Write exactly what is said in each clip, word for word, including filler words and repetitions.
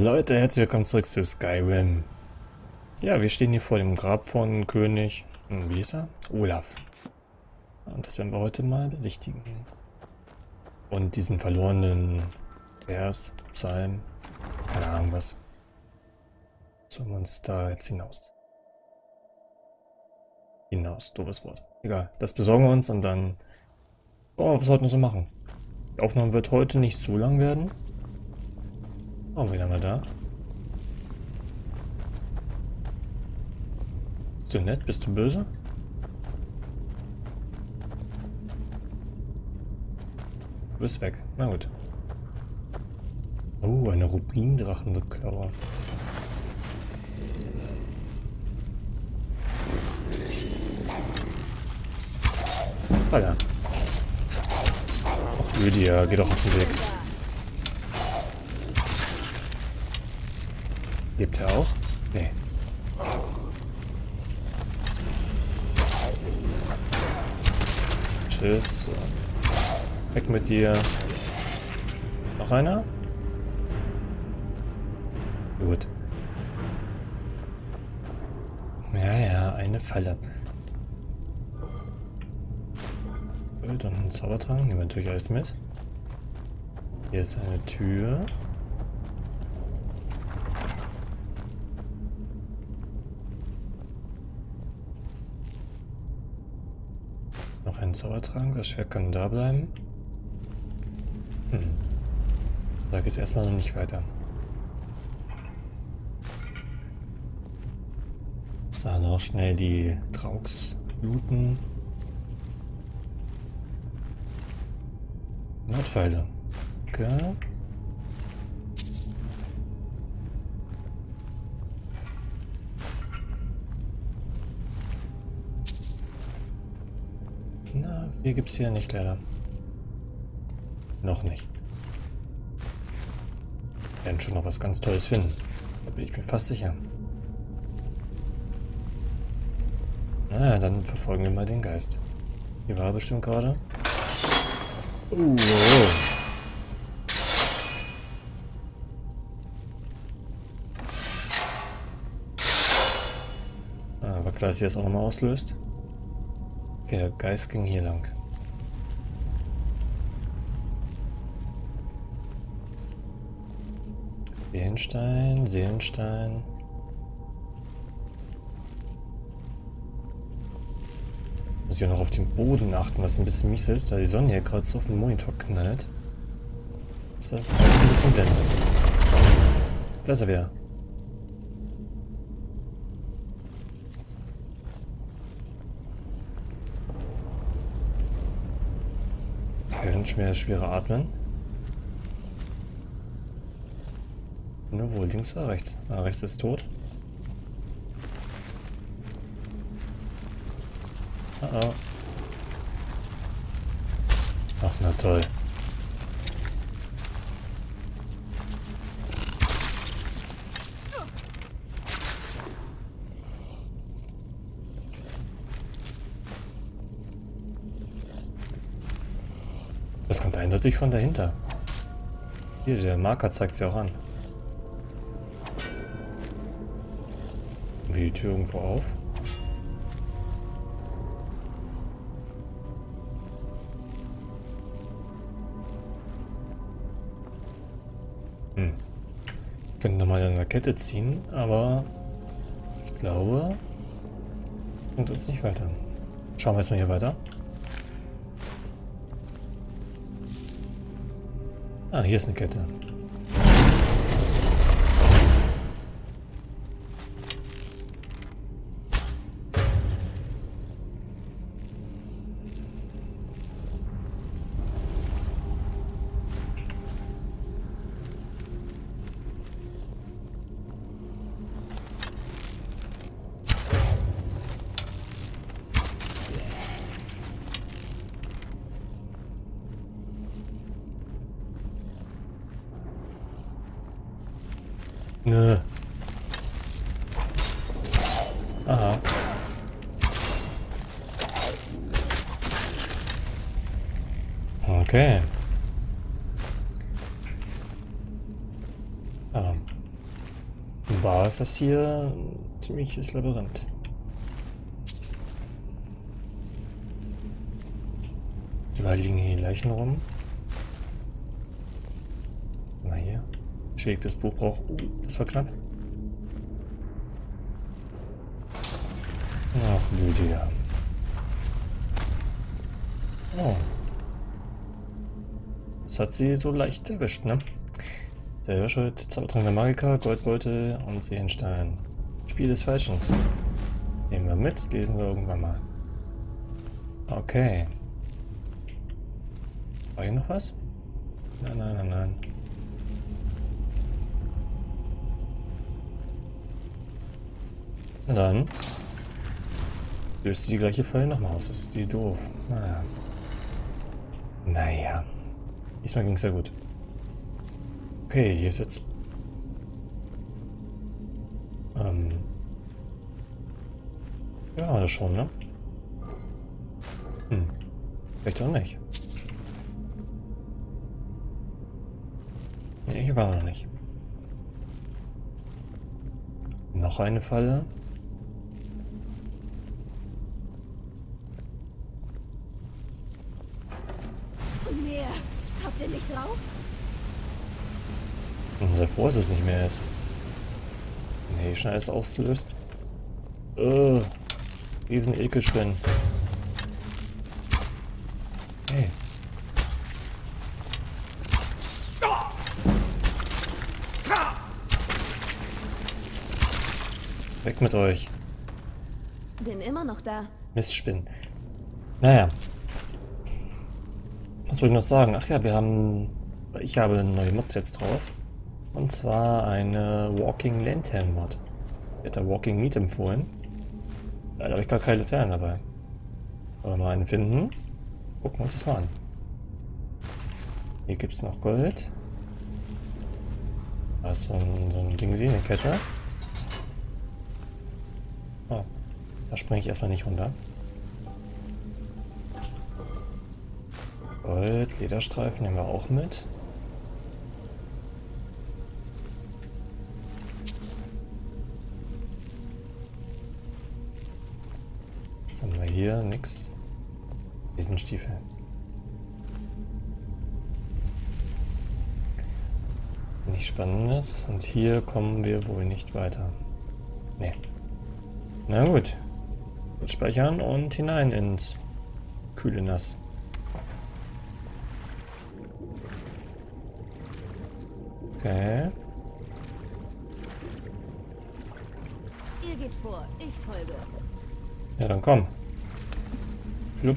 Leute, herzlich willkommen zurück zu Skyrim. Ja, wir stehen hier vor dem Grab von König, hm, wie hieß er? Olaf. Und das werden wir heute mal besichtigen. Und diesen verlorenen Vers, Psalm, keine Ahnung was. Sollen wir uns da jetzt hinaus? Hinaus, doofes Wort. Egal, das besorgen wir uns und dann... Oh, was sollten wir so machen? Die Aufnahme wird heute nicht so lang werden. Oh, wie lange da? Bist du nett? Bist du böse? Du bist weg. Na gut. Oh, eine Rubindrachenklaue. Alter. Ach, Lydia, geh doch aus dem Weg. Lebt er auch? Nee. Tschüss. Weg mit dir. Noch einer? Gut. Ja, ja, eine Falle. Bild und einen Zaubertrank. Nehmen wir natürlich alles mit. Hier ist eine Tür. Noch ein Zaubertrank, das Schwert kann da bleiben. Hm. Da geht es erstmal noch nicht weiter. So, noch schnell die Trauks looten. Notpfeile. Okay. Na, hier gibt es hier nicht leider. Noch nicht. Wir werden schon noch was ganz Tolles finden. Da bin ich mir fast sicher. Na, dann verfolgen wir mal den Geist. Hier war er bestimmt gerade. Uh, oh. Ah, aber klar, dass sie das auch nochmal auslöst. Okay, der Geist ging hier lang. Seelenstein, Seelenstein. Muss ich auch noch auf den Boden achten, was ein bisschen mies ist, da die Sonne hier gerade so auf den Monitor knallt. Ist das alles ein bisschen blendet. Da ist er wieder. Okay, schwer, schwere Atmen. Nur wohl, links oder rechts? Ah, rechts ist tot. Oh oh. Ach, na toll. Das kommt eindeutig von dahinter. Hier, der Marker zeigt sie auch an. Wie die Tür irgendwo auf. Hm. Ich könnte nochmal an der Kette ziehen, aber ich glaube, bringt uns nicht weiter. Schauen wir erstmal hier weiter. Ah, hier ist eine Kette. Nö. Aha. Okay. Ah. ist das hier ein ziemliches Labyrinth. Überall liegen hier die Leichen rum. Mal hier. Beschädigtes Buch braucht. Uh, das war knapp. Ach, Lydia. Oh. Das hat sie so leicht erwischt, ne? Selber schuld. Zaubertrank der Magiker, Goldbeutel und Seelenstein. Spiel des Falschens. Nehmen wir mit, lesen wir irgendwann mal. Okay. War hier noch was? Nein, nein, nein, nein. Na dann. Löst sie die gleiche Falle nochmal aus. Das ist die doof. Naja. Naja. Diesmal ging es ja gut. Okay, hier ist jetzt... Ähm... Ja, das schon, ne? Hm. Vielleicht auch nicht. Nee, hier war noch nicht. Noch eine Falle. Mehr. Habt ihr nicht drauf? Und sei froh, dass es nicht mehr ist. Nee, schnell alles auslöst. Äh, riesen Ekelspinnen. Hey. Weg mit euch. Bin immer noch da. Mistspinnen. Naja. Was wollte ich noch sagen? Ach ja, wir haben... Ich habe eine neue Mod jetzt drauf. Und zwar eine Walking Lantern Mod. Die hat der Walking Meat empfohlen. Leider habe ich gar keine Laternen dabei. Wollen wir mal einen finden? Gucken wir uns das mal an. Hier gibt es noch Gold. Da ist so ein, so ein Ding, eine Kette. Oh, da springe ich erstmal nicht runter. Gold, Lederstreifen nehmen wir auch mit. Was haben wir hier? Nix. Riesenstiefel. Nichts Spannendes. Und hier kommen wir wohl nicht weiter. Nee. Na gut. Jetzt speichern und hinein ins kühle Nass. Okay. Ihr geht vor, ich folge. Ja, dann komm. Flup.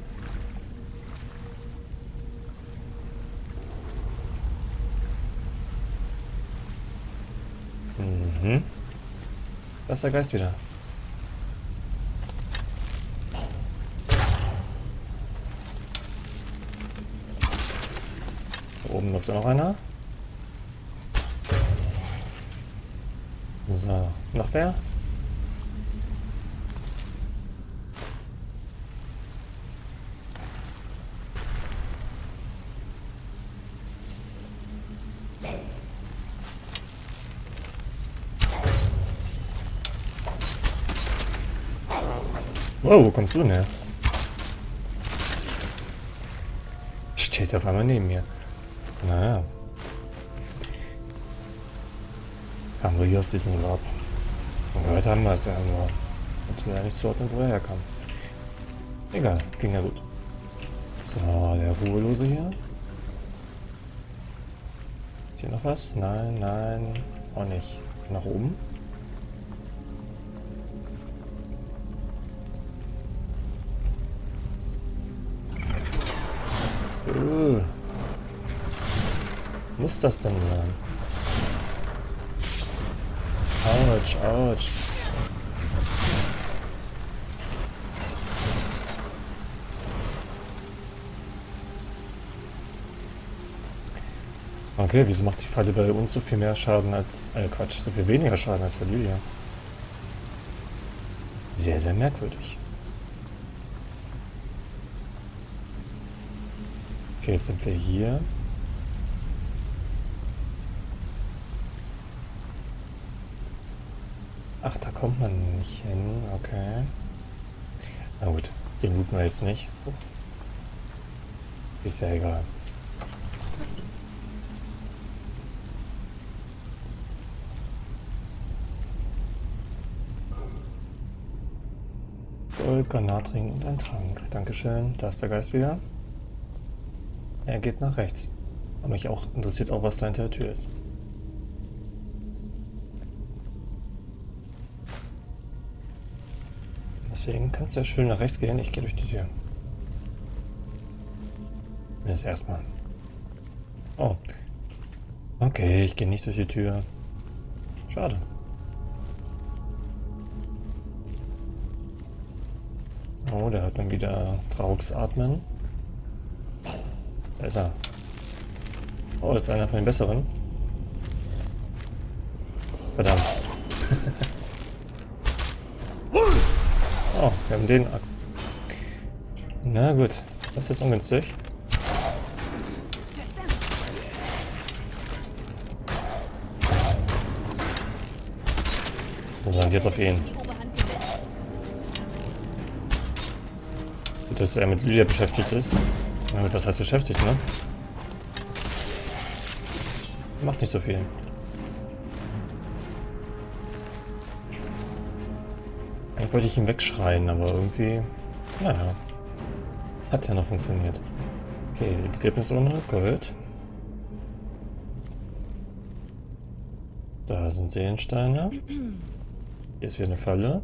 Mhm. Da ist der Geist wieder. Da oben läuft ja noch einer. So, noch wer? Wow, wo kommst du denn her? Steht auf einmal neben mir. Naja. Kamen wir hier aus diesem Grab. Und gehört haben wir es ja nur. Und ja nicht zuordnen, wo er herkam. Egal, ging ja gut. So, der Ruhelose hier. Ist hier noch was? Nein, nein, auch nicht. Nach oben. Uh. Muss das denn sein? Autsch, autsch. Okay, wieso macht die Falle bei uns so viel mehr Schaden als... Äh, Quatsch, so viel weniger Schaden als bei Lydia? Sehr, sehr merkwürdig. Okay, jetzt sind wir hier. Ach, da kommt man nicht hin. Okay. Na gut, den looten wir jetzt nicht. Oh. Ist ja egal. Gold, Granatring und ein Trank. Dankeschön. Da ist der Geist wieder. Er geht nach rechts. Aber mich auch interessiert auch, was da hinter der Tür ist. Deswegen kannst du ja schön nach rechts gehen. Ich gehe durch die Tür. Jetzt erstmal. Oh. Okay, ich gehe nicht durch die Tür. Schade. Oh, der hört dann wieder Traux atmen. Da ist er. Oh, das ist einer von den besseren. Verdammt. Oh, wir haben den. Na gut, das ist jetzt ungünstig. So, und jetzt auf ihn. Gut, dass er mit Lydia beschäftigt ist. Na gut, was heißt beschäftigt, ne? Macht nicht so viel. Eigentlich wollte ich ihn wegschreien, aber irgendwie... Naja. Hat ja noch funktioniert. Okay, Begräbnisurne, Gold. Da sind Seelensteine. Hier ist wieder eine Falle.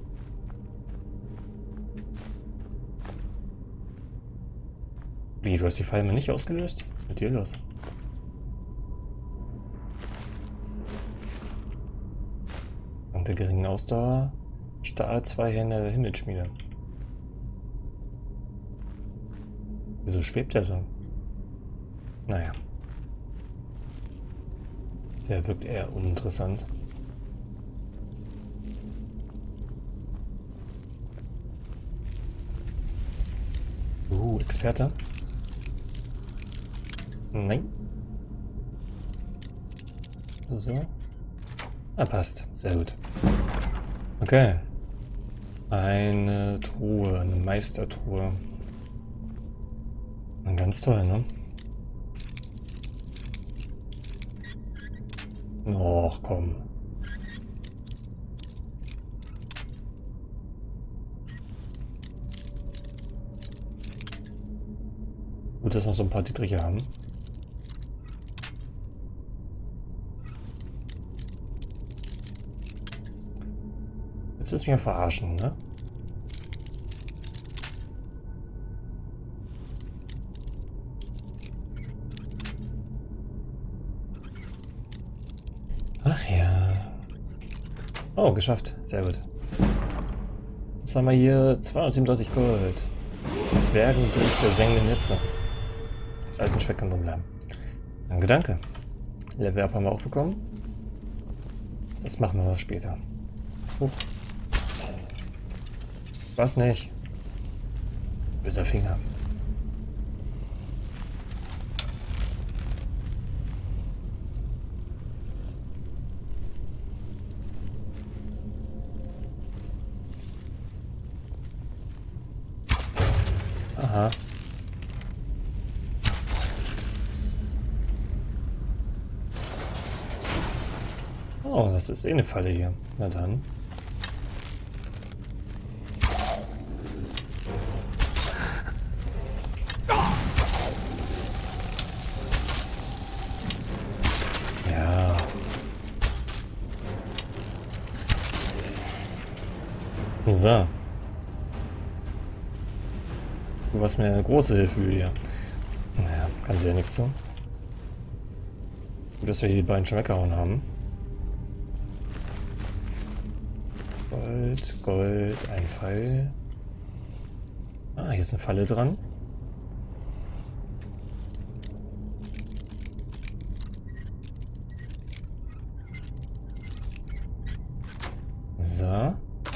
Wie, du hast die Falle mal nicht ausgelöst? Was ist mit dir los? Und der geringen Ausdauer. Stahl, zwei Hände der Himmelsschmiede. Wieso schwebt der so? Naja. Der wirkt eher uninteressant. Uh, Experte. Nein. So. Ah, passt. Sehr gut. Okay. Eine Truhe, eine Meistertruhe. Ganz toll, ne? Och, komm. Gut, dass wir noch so ein paar Dietriche haben. Jetzt ist mir verarschen, ne? Ach ja. Oh, geschafft. Sehr gut. Jetzt haben wir hier zweihundertsiebenunddreißig Gold. Zwergen durch versengende Netze. Eisenschweck kann drin bleiben. Danke, danke. Level Up haben wir auch bekommen. Das machen wir noch später. Huch. Was nicht? Böser Finger. Aha. Oh, das ist eh eine Falle hier. Na dann. Ja. So. Du warst mir eine große Hilfe, Julia. Naja, kann sie ja nichts tun. Gut, dass wir die beiden schon weggehauen haben. Gold, Gold, ein Pfeil. Ah, hier ist eine Falle dran. So.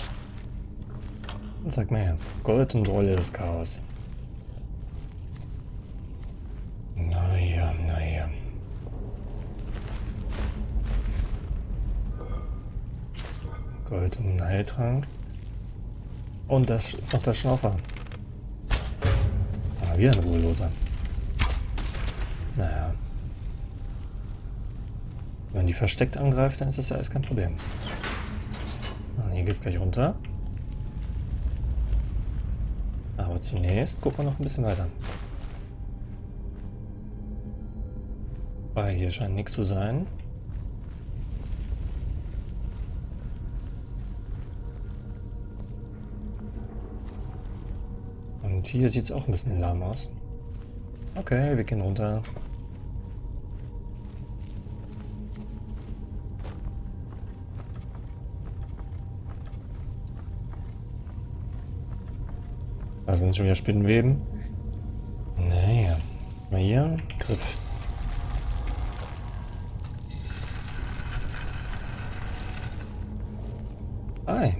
Und sag mal her. Gold und Rolle des Chaos. Naja, naja. Gold und ein Heiltrank. Und das ist noch der Schnaufer. Ah, wieder ein Ruheloser. Naja. Wenn man die versteckt angreift, dann ist das ja alles kein Problem. Ah, hier geht's gleich runter. Aber zunächst gucken wir noch ein bisschen weiter. Weil hier scheint nichts zu sein. Und hier sieht es auch ein bisschen lahm aus. Okay, wir gehen runter. Da sind schon wieder Spinnenweben. Naja. Mal hier. Griff. Ei.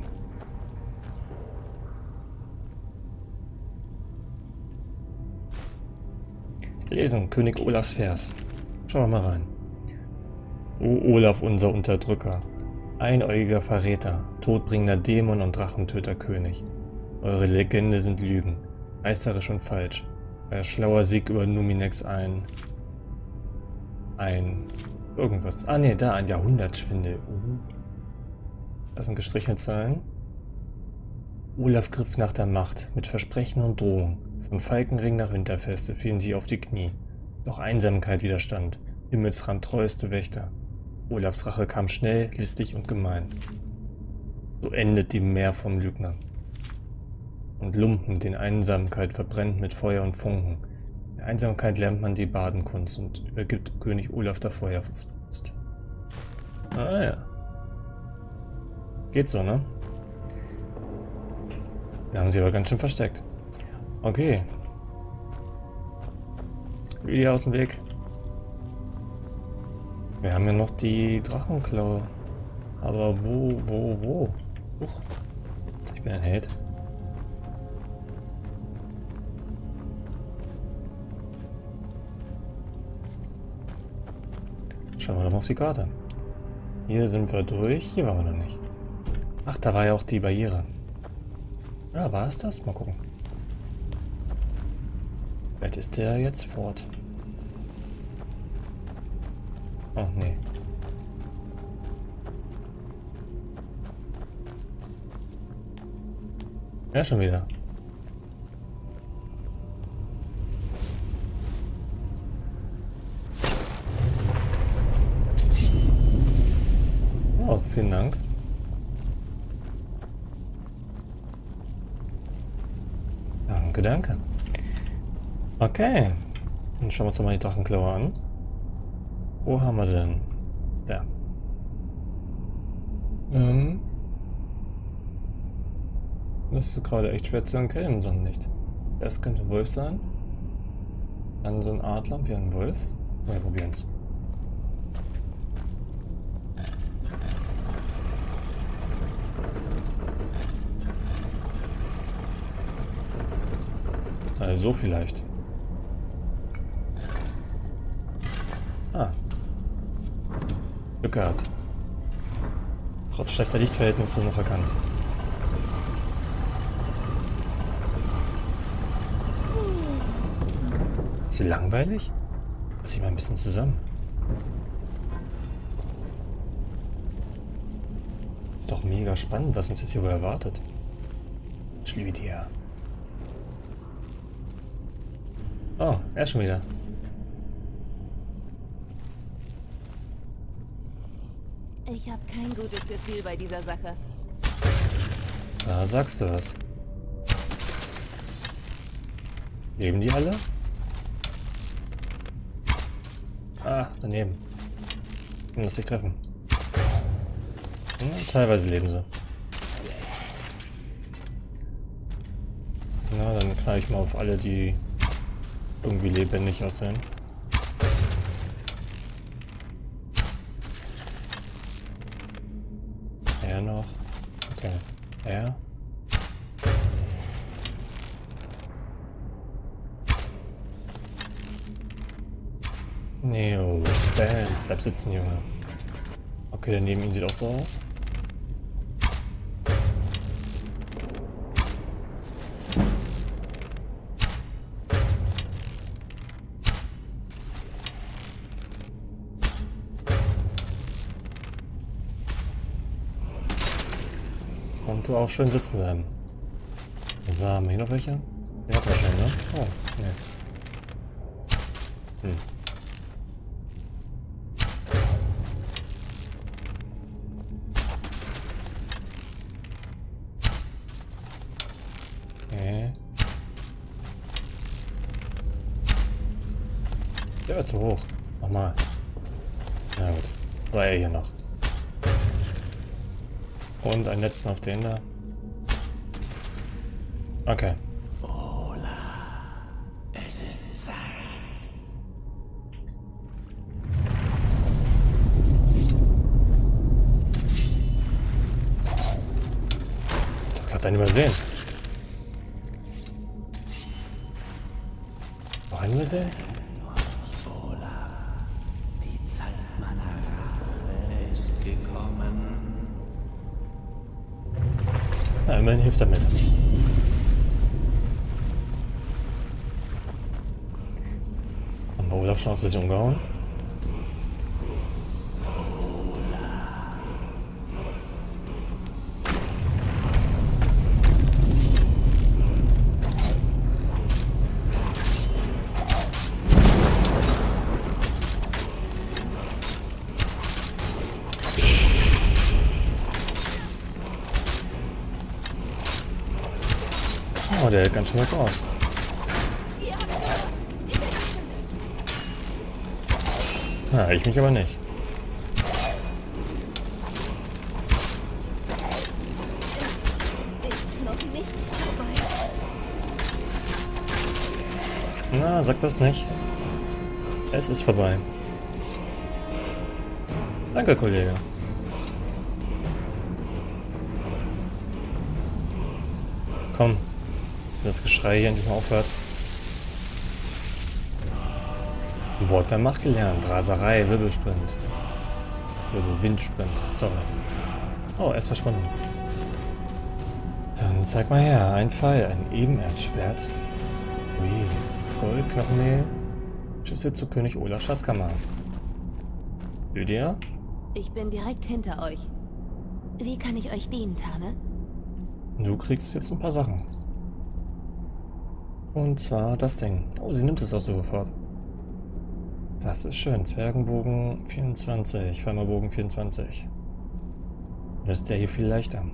Lesen, König Olafs Vers. Schauen wir mal rein. O Olaf, unser Unterdrücker, einäugiger Verräter, todbringender Dämon und Drachentöterkönig. Eure Legende sind Lügen, reißerisch und falsch. Euer schlauer Sieg über Numinex ein... Ein... Irgendwas. Ah ne, da, ein Jahrhundertschwindel. Uh. Das sind gestrichelte Zeilen. Olaf griff nach der Macht, mit Versprechen und Drohung. Vom Falkenring nach Winterfeste fielen sie auf die Knie. Doch Einsamkeit widerstand. Himmelsrand treueste Wächter. Olafs Rache kam schnell, listig und gemein. So endet die Meer vom Lügner. Und Lumpen, den Einsamkeit verbrennt mit Feuer und Funken. In der Einsamkeit lernt man die Badenkunst und übergibt König Olaf der Feuersbrust. Ah ja. Geht so, ne? Wir haben sie aber ganz schön versteckt. Okay. Wieder aus dem Weg. Wir haben ja noch die Drachenklaue. Aber wo, wo, wo? Huch. Ich bin ein Held. Schauen wir doch mal auf die Karte. Hier sind wir durch. Hier waren wir noch nicht. Ach, da war ja auch die Barriere. Ja, war es das? Mal gucken. Vielleicht ist der jetzt fort. Oh, nee. Ja, schon wieder. Oh, vielen Dank. Danke, danke. Okay. Dann schauen wir uns doch mal die Drachenklaue an. Wo haben wir denn? Da. Ähm. Das ist gerade echt schwer zu erkennen im Sonnenlicht. Das könnte ein Wolf sein. Dann so ein Adler wie ein Wolf. Wir probieren es. Also so vielleicht. Ah. Glück gehabt. Trotz schlechter Lichtverhältnisse noch erkannt. Ist sie langweilig? Lass sie mal ein bisschen zusammen. Ist doch mega spannend, was uns jetzt hier wohl erwartet. Schlüdier. Oh, er ist schon wieder. Ich habe kein gutes Gefühl bei dieser Sache. Da sagst du was. Leben die alle? Ah, daneben. Ich kann das nicht treffen. Hm, teilweise leben sie. Na, dann knall ich mal auf alle, die irgendwie lebendig aussehen. Er noch. Okay. Er. Neo. Dance. Bleib sitzen, Junge. Okay, der neben ihm sieht auch so aus. Und du auch schön sitzen bleiben. So, haben wir hier noch welche? Der hat wahrscheinlich, ne? Oh, ne. Hm. Okay. Der wird zu hoch. Nochmal. Na gut. War er hier noch. Und einen letzten auf den da. Okay. Ola, es ist Zeit. Doch gerade einen übersehen. Noch einen übersehen? Ola, die Zeit meiner Rache ist gekommen. Ja, immerhin hilft er mit. Haben wir Olaf schon aus der Saison umgehauen? Oh, der hält ganz schön was aus. Na, ich mich aber nicht. Es ist noch nicht vorbei. Na, sag das nicht. Es ist vorbei. Danke, Kollege. Komm. Das Geschrei hier endlich mal aufhört. Wort der Macht gelernt. Raserei, Wirbelsprint. Wirbel, Windsprint. Sorry. Oh, er ist verschwunden. Dann zeig mal her. Ein Pfeil, ein Ebenerzschwert. Ui. Gold, Knochenmehl. Schlüssel zu König Olaf Schatzkammer. Lydia? Ich bin direkt hinter euch. Wie kann ich euch dienen, Tane? Du kriegst jetzt ein paar Sachen. Und zwar das Ding. Oh, sie nimmt es auch sofort. Das ist schön. Zwergenbogen vierundzwanzig. Pfeimerbogen vierundzwanzig. Das ist der hier viel leichter.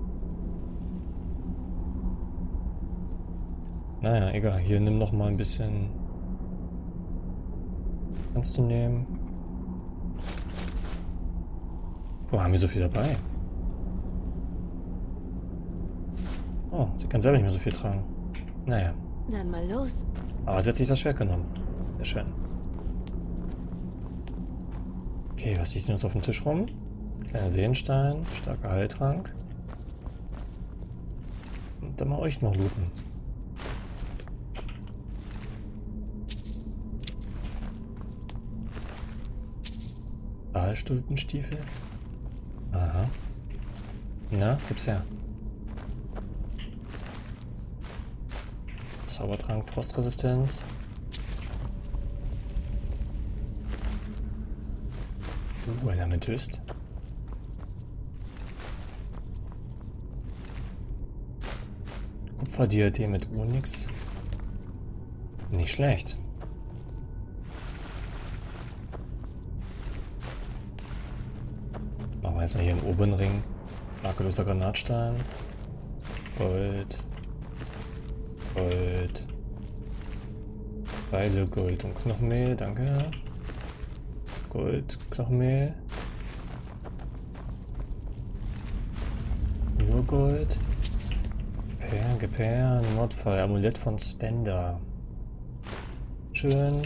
Naja, egal. Hier nimm noch mal ein bisschen. Kannst du nehmen. Wo haben wir so viel dabei? Oh, sie kann selber nicht mehr so viel tragen. Naja. Dann mal los. Aber sie hat sich das Schwert genommen. Sehr schön. Okay, was liegt denn uns auf dem Tisch rum? Kleiner Seenstein, starker Heiltrank. Und dann mal euch noch looten. Stahlstulpenstiefel. Aha. Na, gib's her. Zaubertrank, Frostresistenz. Uh, ein Amethyst. Kupferdiadem mit Onyx. Nicht schlecht. Machen wir erstmal hier einen oberen Ring. Makelloser Granatstein. Gold. Gold. Pfeile, Gold und Knochenmehl, danke. Gold, Knochenmehl. Nur Gold. Perlen, Geperlen, Nordfall, Amulett von Stender. Schön.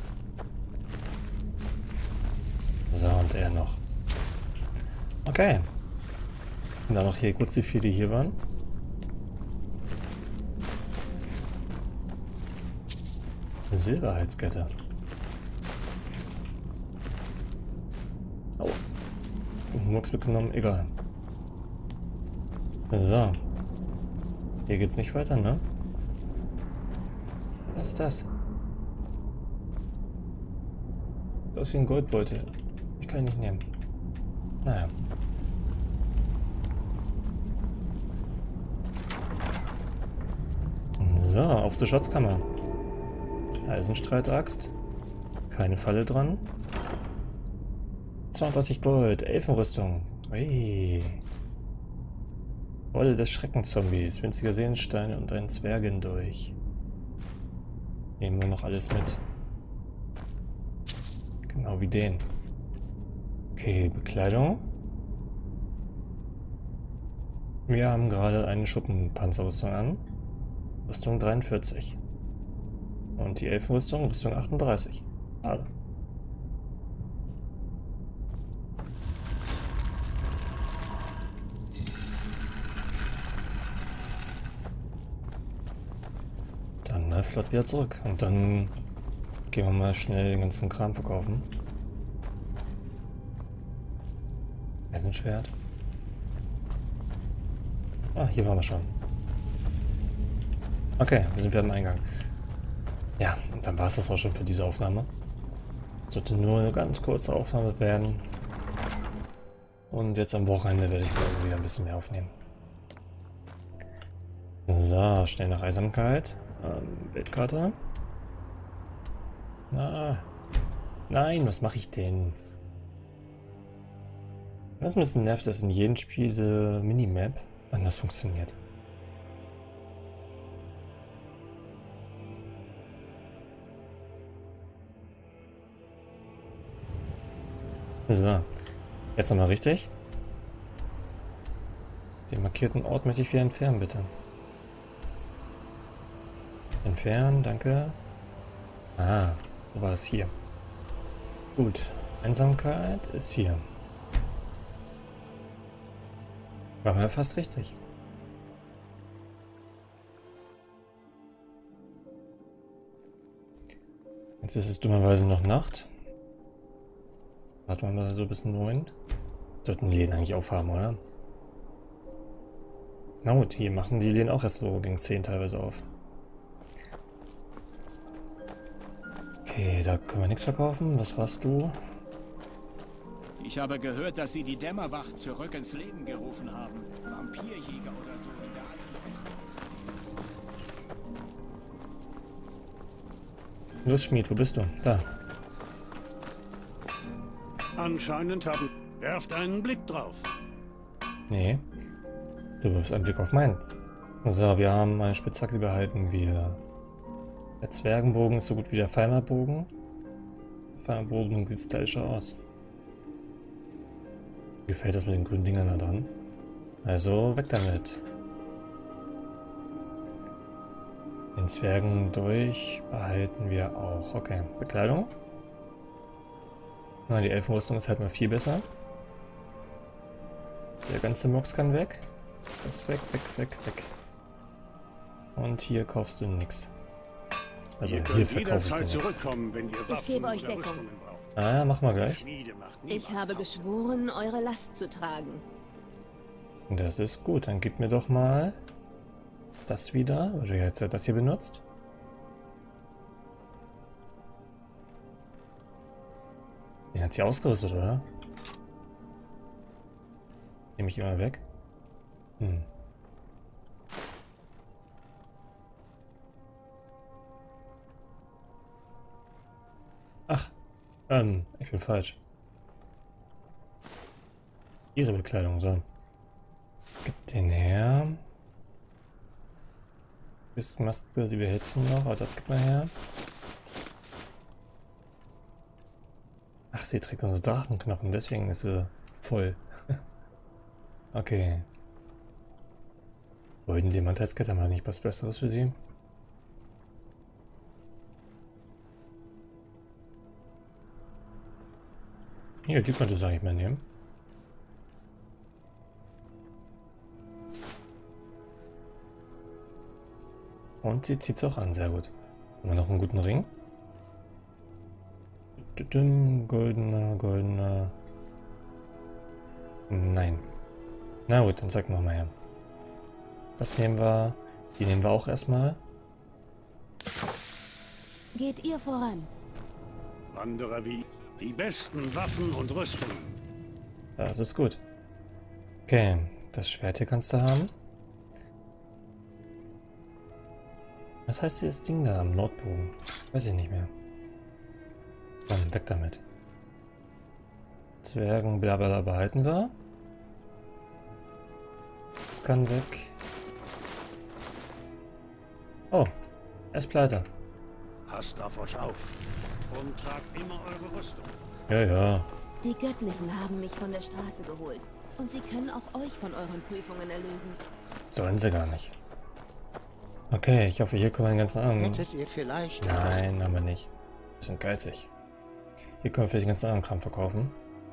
So, und er noch. Okay. Und dann noch hier kurz die vier, die hier waren. Silberhalskette. Oh. Murks mitgenommen, egal. So. Hier geht's nicht weiter, ne? Was ist das? Das ist wie ein Goldbeutel. Ich kann ihn nicht nehmen. Naja. So, auf zur Schatzkammer. Eisenstreitaxt. Keine Falle dran. zweiunddreißig Gold. Elfenrüstung. Hey. Rolle des Schreckenzombies. Winziger Seelensteine und ein Zwergen durch. Nehmen wir noch alles mit. Genau wie den. Okay, Bekleidung. Wir haben gerade eine Schuppenpanzerrüstung an. Rüstung dreiundvierzig. Und die Elfenrüstung, Rüstung achtunddreißig. Schade. Dann mal flott wieder zurück. Und dann gehen wir mal schnell den ganzen Kram verkaufen. Eisenschwert. Ah, hier waren wir schon. Okay, wir sind wieder am Eingang. Ja, und dann war es das auch schon für diese Aufnahme. Sollte nur eine ganz kurze Aufnahme werden. Und jetzt am Wochenende werde ich wohl wieder ein bisschen mehr aufnehmen. So, schnell nach Einsamkeit. Ähm, Weltkarte. Na, nein, was mache ich denn? Das ist ein bisschen nervt, dass in jedem Spiel diese Minimap anders funktioniert. So, jetzt nochmal richtig. Den markierten Ort möchte ich wieder entfernen, bitte. Entfernen, danke. Ah, so war es hier. Gut, Einsamkeit ist hier. War mal fast richtig. Jetzt ist es dummerweise noch Nacht. Warten wir mal so bis neun. Sollten die Läden eigentlich aufhaben, oder? Na gut, hier machen die Läden auch erst so gegen zehn teilweise auf. Okay, da können wir nichts verkaufen. Was warst du? Ich habe gehört, dass Sie die Dämmerwacht zurück ins Leben gerufen haben. Vampirjäger oder so in der alten Festung. Los, Schmied, wo bist du? Da. Anscheinend haben... Werft einen Blick drauf. Nee. Du wirfst einen Blick auf meins. So, wir haben eine Spitzhacke behalten. Wir. Der Zwergenbogen ist so gut wie der Pfeilerbogen. Der Pfeilerbogen sieht stylischer aus. Mir gefällt das mit den grünen Dingern da dran. Also weg damit. Den Zwergen durch behalten wir auch. Okay, Bekleidung. Na, die Elfenrüstung ist halt mal viel besser. Der ganze Mox kann weg. Das ist weg, weg, weg, weg. Und hier kaufst du nichts. Also ihr hier könnt verkaufe ich dir jederzeit nichts. zurückkommen, wenn ihr Waffen Ich gebe euch oder Deckung. Rüstungen braucht. Ah ja, machen wir gleich. Schmiede macht Ich niemals habe auf. geschworen, eure Last zu tragen. Das ist gut. Dann gib mir doch mal das wieder. Oder jetzt hat das hier benutzt. Den hat sie ausgerüstet, oder? Nehme ich immer weg. Hm. Ach, ähm, ich bin falsch. Ihre Bekleidung, so. Gib den her. Küstenmaske, die behältst du noch, aber das gibt mal her. Ach, sie trägt unsere Drachenknochen, deswegen ist sie voll. Okay. Golden Demantheitskette, haben wir nicht was Besseres für sie? Hier, die könnte es eigentlich mal nehmen. Und sie zieht es auch an, sehr gut. Haben wir noch einen guten Ring? Goldener, goldener. Nein. Na gut, dann sag noch mal her. Das nehmen wir. Die nehmen wir auch erstmal. Geht ihr voran? Wanderer wie die besten Waffen und Rüstungen. Das ist gut. Okay, das Schwert hier kannst du haben. Was heißt dieses Ding da am Nordbogen? Weiß ich nicht mehr. Komm, weg damit. Zwergen, blablabla behalten wir. Das kann weg. Oh, er ist pleite. Passt auf euch auf und tragt immer eure Rüstung. Ja, ja. Die Göttlichen haben mich von der Straße geholt. Und sie können auch euch von euren Prüfungen erlösen. Sollen sie gar nicht. Okay, ich hoffe, hier können wir den ganzen anderen... Hättet ihr vielleicht... Nein, haben wir nicht. Wir sind geizig. Hier können wir vielleicht den ganzen anderen Kram verkaufen.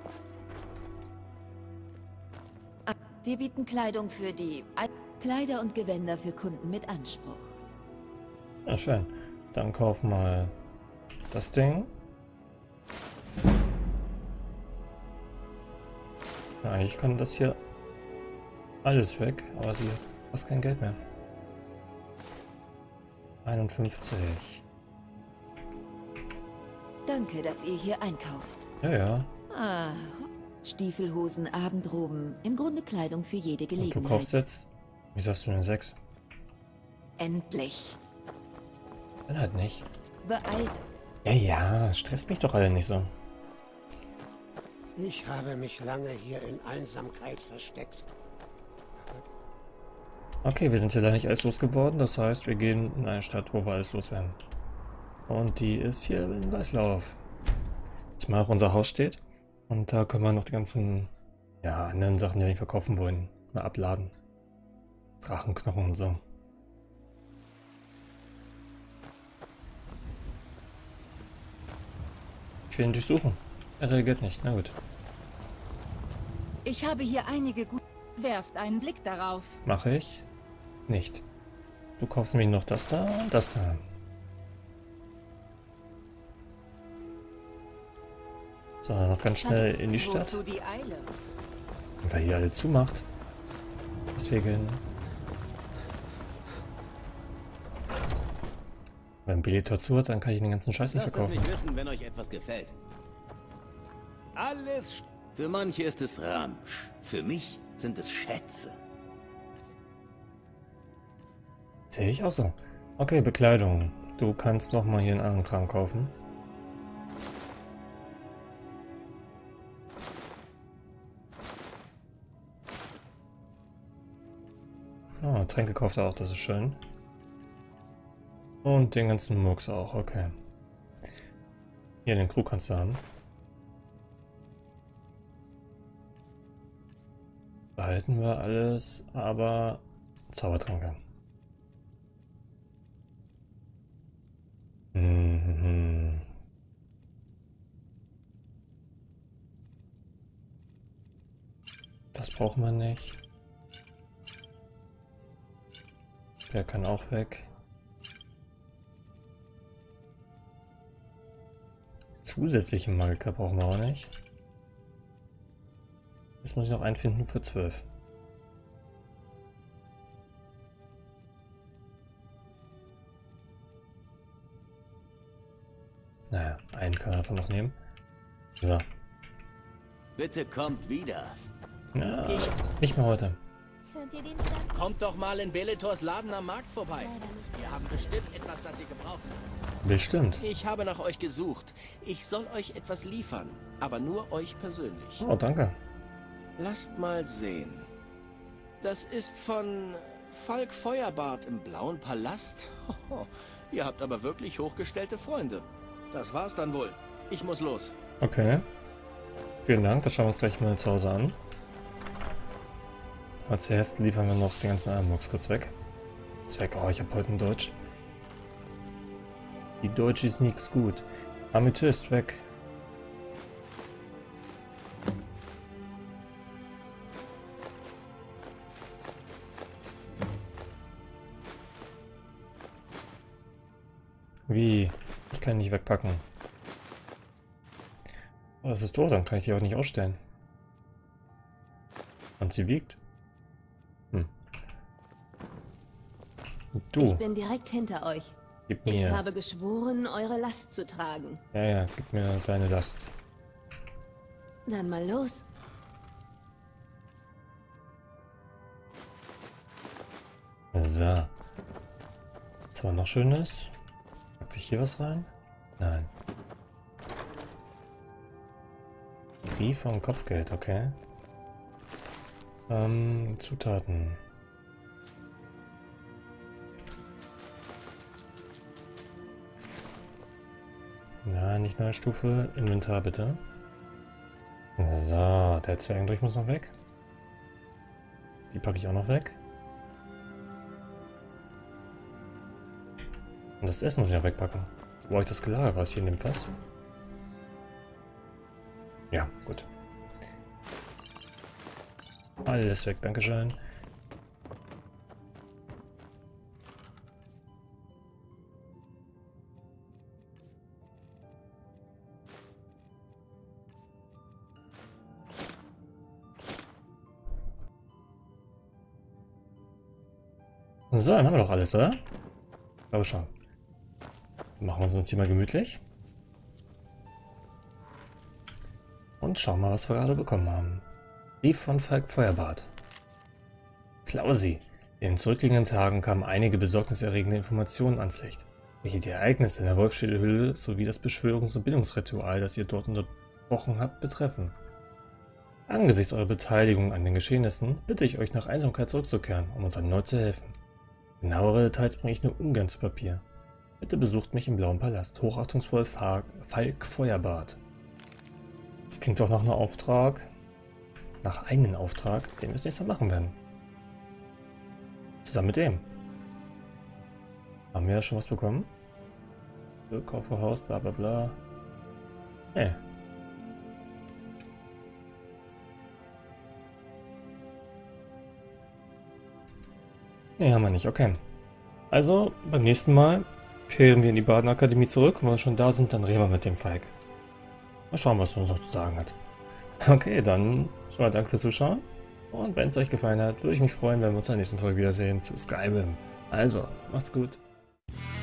Wir bieten Kleidung für die... Kleider und Gewänder für Kunden mit Anspruch. Ja, schön. Dann kaufen wir mal das Ding. Ja, eigentlich kann das hier alles weg, aber sie hat fast kein Geld mehr. einundfünfzig. Danke, dass ihr hier einkauft. Ja, ja. Ah, Stiefelhosen, Abendroben, im Grunde Kleidung für jede Und du Gelegenheit. kaufst jetzt... Wie sagst du denn sechs? Endlich. Dann halt nicht. Beeilt. Ja, ja, stresst mich doch alle nicht so. Ich habe mich lange hier in Einsamkeit versteckt. Okay, wir sind hier leider nicht alles losgeworden. Das heißt, wir gehen in eine Stadt, wo wir alles loswerden. Und die ist hier in Weißlauf. Dass mal auch unser Haus steht. Und da können wir noch die ganzen ja, anderen Sachen, die wir nicht verkaufen wollen, mal abladen. Drachenknochen und so. Ich will ihn durchsuchen. Er reagiert nicht. Na gut. Ich habe hier einige gut. Werft einen Blick darauf. Mache ich nicht. Du kaufst nämlich noch das da und das da. So, noch ganz schnell in die Stadt. Wozu die Eile? Weil hier alle zumacht. Deswegen. Wenn Beletor zu hat, dann kann ich den ganzen Scheiß nicht Lasst es verkaufen. mich wissen, wenn euch etwas gefällt. Alles Für manche ist es Ramsch. Für mich sind es Schätze. Sehe ich auch so. Okay, Bekleidung. Du kannst noch mal hier einen anderen Kram kaufen. Ah, Tränke kauft er auch, das ist schön. Und den ganzen Murks auch, okay. Hier, den Krug kannst du haben. Behalten wir alles, aber Zaubertränke. Mhm. Das brauchen wir nicht. Der kann auch weg. Zusätzliche Magiker brauchen wir auch nicht. Jetzt muss ich noch einen finden für zwölf. Naja, einen kann er davon noch nehmen. So. Bitte kommt wieder. Ja, nicht mehr heute. Hört ihr den Stadt? Kommt doch mal in Beletors Laden am Markt vorbei. Leider nicht. Wir haben bestimmt etwas, das ihr gebraucht. Bestimmt. Ich habe nach euch gesucht. Ich soll euch etwas liefern, aber nur euch persönlich. Oh, danke. Lasst mal sehen. Das ist von Falk Feuerbart im Blauen Palast. Hoho, ihr habt aber wirklich hochgestellte Freunde. Das war's dann wohl. Ich muss los. Okay. Vielen Dank, das schauen wir uns gleich mal zu Hause an. Aber zuerst liefern wir noch den ganzen Armbox kurz weg. Zweck, oh, ich habe heute ein Deutsch. Die Deutsch ist nichts gut. Amethyst weg. Wie? Ich kann ihn nicht wegpacken. Oh, das ist tot, dann kann ich die auch nicht ausstellen. Und sie wiegt. Hm. Du, Ich bin direkt hinter euch. gib Ich mir. habe geschworen, eure Last zu tragen. Ja, ja, gib mir deine Last. Dann mal los. So. Was aber noch schön ist. Packt sich hier was rein? Nein. Brief und Kopfgeld, okay. Ähm, Zutaten. Ja, nicht neue Stufe. Inventar bitte. So, der Zwergendurch muss noch weg. Die packe ich auch noch weg. Und das Essen muss ich noch wegpacken. Wo habe ich das gelagert? War es hier in dem Fass? Ja, gut. Alles weg, dankeschön. So, dann haben wir doch alles, oder? Ich glaube schon. Machen wir uns hier mal gemütlich. Und schauen mal, was wir gerade bekommen haben. Brief von Falk Feuerbart. Klausi. In den zurückliegenden Tagen kamen einige besorgniserregende Informationen ans Licht, welche die Ereignisse in der Wolfschädelhöhle sowie das Beschwörungs- und Bildungsritual, das ihr dort unterbrochen habt, betreffen. Angesichts eurer Beteiligung an den Geschehnissen bitte ich euch nach Einsamkeit zurückzukehren, um uns erneut zu helfen. Genauere Details bringe ich nur ungern zu Papier. Bitte besucht mich im Blauen Palast. Hochachtungsvoll Falk Feuerbart. Das klingt doch nach einem Auftrag. Nach einem Auftrag, den wir das nächste Mal machen werden. Zusammen mit dem. Haben wir ja schon was bekommen? Kaufhaus, bla bla bla. Nee. Nee, haben wir nicht. Okay. Also, beim nächsten Mal kehren wir in die Badenakademie zurück. Und wenn wir schon da sind, dann reden wir mit dem Falk. Mal schauen, was er uns noch zu sagen hat. Okay, dann schon mal danke fürs Zuschauen. Und wenn es euch gefallen hat, würde ich mich freuen, wenn wir uns in der nächsten Folge wiedersehen zu Skyrim. Also, macht's gut.